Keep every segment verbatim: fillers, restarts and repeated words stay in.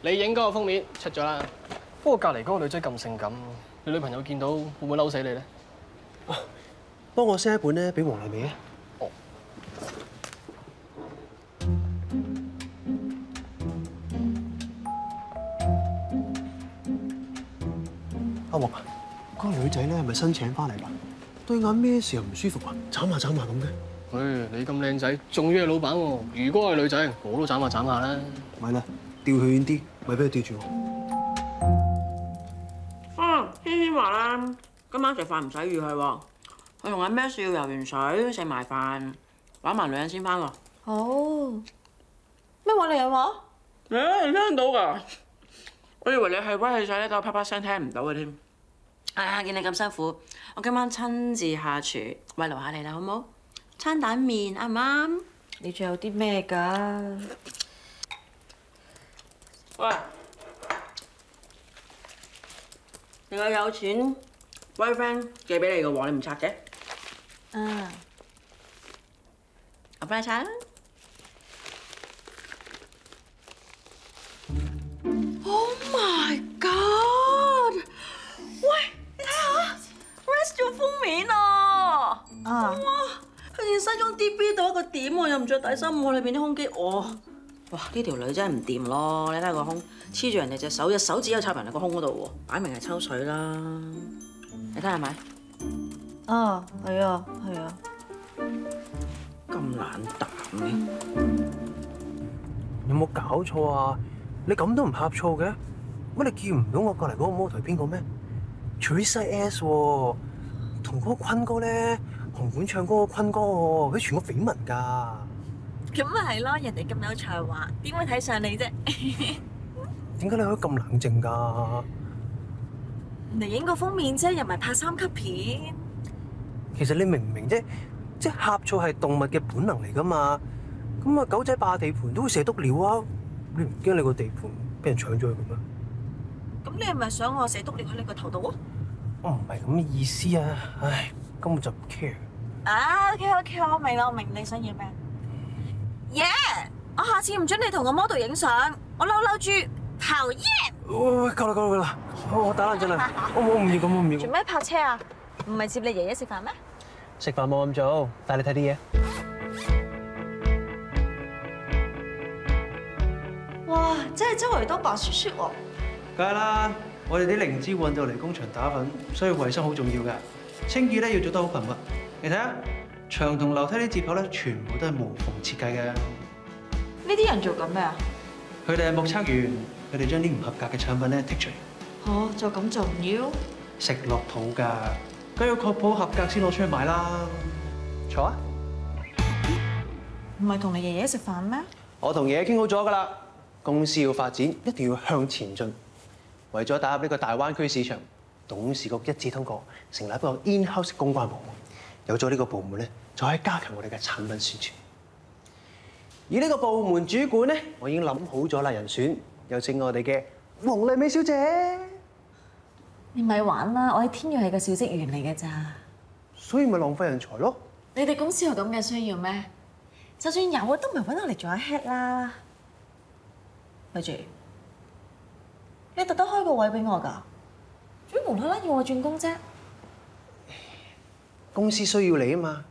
你影嗰個封面出咗啦。不過隔離嗰個女仔咁性感，你女朋友見到會唔會嬲死你咧？ 幫我 send 一本咧俾黃麗美啊！ 哦。 阿黃啊，嗰個女仔咧係咪新請翻嚟㗎？對眼咩時候唔舒服啊？眨下眨下咁嘅。 唉，你咁靚仔，仲要係老闆喎。如果係女仔，我都眨下眨下啦。 咪啦，調佢遠啲，咪俾佢吊住我。 啊，天天話啦，今晚食飯唔使預佢喎。佢同阿咩少游完水，食埋飯，玩埋女人先翻喎。 哦，咩話你又話？ 誒，你聽到㗎？我以為你係威氣勢咧，等我啪啪聲聽唔到嘅添。啊，見你咁辛苦，我今晚親自下廚慰勞下你啦，好唔好？餐蛋麵啱唔啱？ 你仲有啲咩㗎？ 喂，另外有錢 boyfriend 寄俾你嘅喎，你唔拆嘅？ 啊， 我幫你拆啦。Oh my god！ 喂，你睇下 ，Rest 做封面啊！ 啊！ 哇，佢件西裝 D B 到一個點喎，又唔着底衫喎，裏邊啲胸肌，哦！哇，呢條女真係唔掂咯！你睇下個胸黐住人哋隻手，隻手指又插人哋個胸嗰度喎，擺明係抽水啦！你睇下係咪？ 啊，係啊，係啊。 咁冷淡嘅， 有冇搞錯啊？你咁都唔呷醋嘅？乜你見唔到我過嚟嗰個模特係邊個咩 ？Teresa S 喎，同嗰個坤哥咧，紅館唱歌嗰個坤哥喎，佢傳過緋聞㗎。 咁咪係咯，人哋咁有才華，點會睇上你啫？ 點解你可以咁冷靜㗎？ 人哋影個封面啫，又唔係拍三級片。 其實你明唔明啫？即係呷醋係動物嘅本能嚟㗎嘛。咁啊，狗仔霸地盤都會射篤尿啊！你唔驚你個地盤俾人搶咗去嘅咩？ 咁你係咪想我射篤尿喺你個頭度啊？ 我唔係咁嘅意思啊！唉，根本就唔 care。 啊 ，OK OK，我明啦，我明你想要咩。耶！我下次唔准你同個 model 影相，我嬲嬲豬討厭。 喂喂，夠啦夠啦夠啦！我我打冷震啦，我我唔要咁，我唔要。 做咩泊車啊？唔係接你爺爺食飯咩？ 食飯冇咁早，帶你睇啲嘢。 哇！真係周圍都白雪雪喎。 梗係啦，我哋啲靈芝運到嚟工場打粉，所以衞生好重要㗎。清潔咧要做得好頻密。你睇下，牆同樓梯啲接口咧，全部都係無縫設計嘅。 呢啲人做緊咩啊？ 佢哋係目測員，佢哋將啲唔合格嘅產品咧剔除。 哦，就咁就唔要？ 食落肚㗎，梗要確保合格先攞出去賣啦。坐啊！ 唔係同你爺爺食飯咩？ 我同爺爺傾好咗㗎啦。公司要發展，一定要向前進。為咗打入呢個大灣區市場，董事局一致通過成立一個 in-house 公關部門。有咗呢個部門咧，就可以加強我哋嘅產品宣傳。而呢個部門主管咧，我已經諗好咗啦，人選有請我哋嘅黃麗美小姐。 你咪玩啦，我喺天睿係個小職員嚟嘅咋。 所以咪浪費人才咯。 你哋公司有咁嘅需要咩？就算有啊，都唔係揾我嚟做下 head 啦。咪住，你特登開個位俾我㗎？做咩無啦啦要我轉工啫？ 公司需要你啊嘛，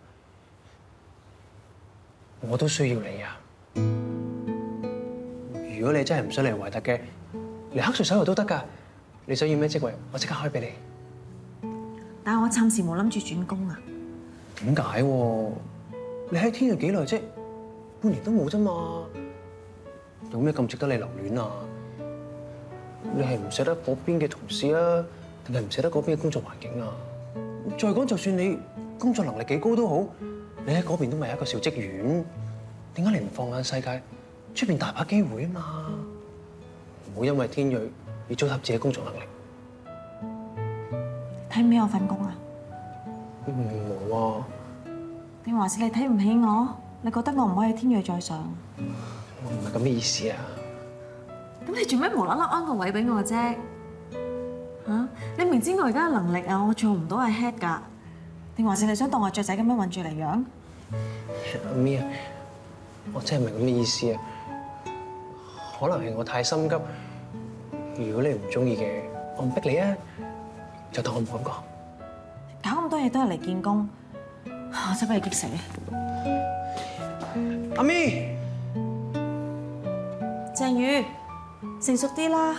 我都需要你啊。如果你真係唔想嚟維特嘅，嚟黑水手遊都得㗎。你想要咩職位，我即刻開俾你。 但係我暫時冇諗住轉工啊。 點解？你喺天睿幾耐啫？半年都冇啫嘛。有咩咁值得你留戀啊？你係唔捨得嗰邊嘅同事啊，定係唔捨得嗰邊嘅工作環境啊？再講，就算你工作能力幾高都好，你喺嗰邊都咪係一個小職員，點解你唔放眼世界？出邊大把機會啊嘛！唔好因為天睿而糟蹋自己工作能力。 睇唔起我份工啊？ 冇啊！ 定還是你睇唔起我？你覺得我唔可以天睿再上？ 我唔係咁嘅意思啊！ 咁你做咩無啦啦安個位俾我啫？嚇！你明知我而家嘅能力啊，我做唔到係 head 㗎。定還是你想當我雀仔咁樣韞住嚟養？ 阿咪啊，我真係唔係咁嘅意思啊！可能係我太心急， 如果你唔中意嘅，我唔逼你啊，就當我冇講過。 搞咁多嘢都係嚟見工，我真係俾你激死啊！ 阿咪， 鄭宇，成熟啲啦。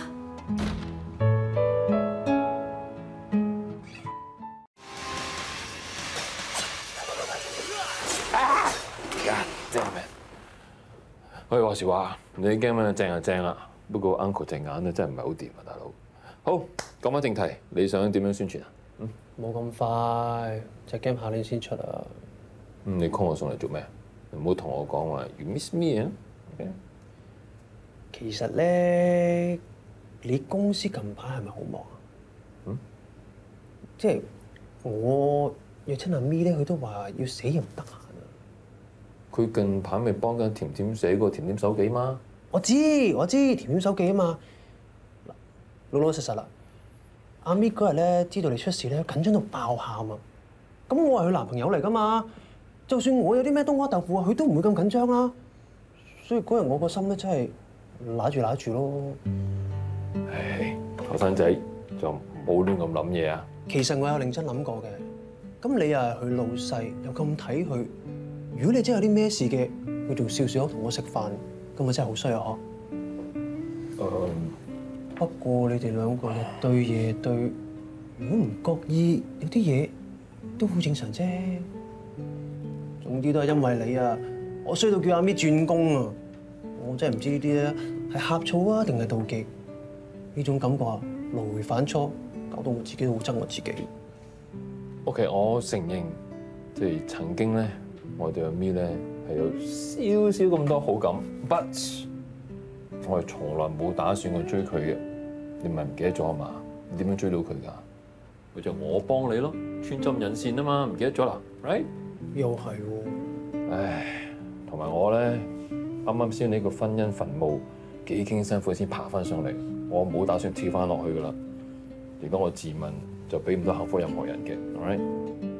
可以話時話，你 game 啊正就正啦，不過 Uncle 隻眼啊真係唔係好掂啊，大佬。好，講翻正題，你想點樣宣傳啊？嗯， 冇咁快，隻 game 下年先出啊。 嗯，你 call 我上嚟做咩？唔好同我講話 you miss me 啊。Okay? 其實咧，你公司近排係咪好忙啊？ 嗯， 即係我約親阿咪咧，佢都話要死又唔得閒啊。 佢近排咪幫緊甜甜寫個甜甜手記嗎？ 我知我知，甜甜手記啊嘛。老老實實啦，阿咪嗰日咧知道你出事咧，緊張到爆喊啊！咁我係佢男朋友嚟噶嘛，就算我有啲咩冬瓜豆腐啊，佢都唔會咁緊張啦。所以嗰日我個心咧真係揦住揦住咯。 唉，後生仔就唔好亂咁諗嘢啊！ 其實我有認真諗過嘅，咁你又係佢老細，又咁睇佢。如果你真係有啲咩事嘅，佢仲笑笑口同我食飯，咁咪真係好衰啊！嗬。 嗯， 不過你哋兩個日對夜對，如果唔覺意有啲嘢都好正常啫。總之都係因為你啊，我衰到叫阿咪轉工啊！我真係唔知呢啲咧係呷醋啊定係妒忌？呢種感覺啊，來回反芻，搞到我自己都好憎我自己。 OK，我承認，即係曾經咧，我對阿咪咧係有少少咁多好感 ，but 我係從來冇打算過追佢嘅。你唔係唔記得咗啊嘛？你點樣追到佢㗎？咪就我幫你咯，穿針引線啊嘛，唔記得咗啦 ，right？ 又係喎， 唉，同埋我咧，啱啱先呢個婚姻墳墓幾經辛苦先爬翻上嚟，我冇打算跳翻落去㗎啦。如果我自問就俾唔到幸福任何人嘅 ，all right？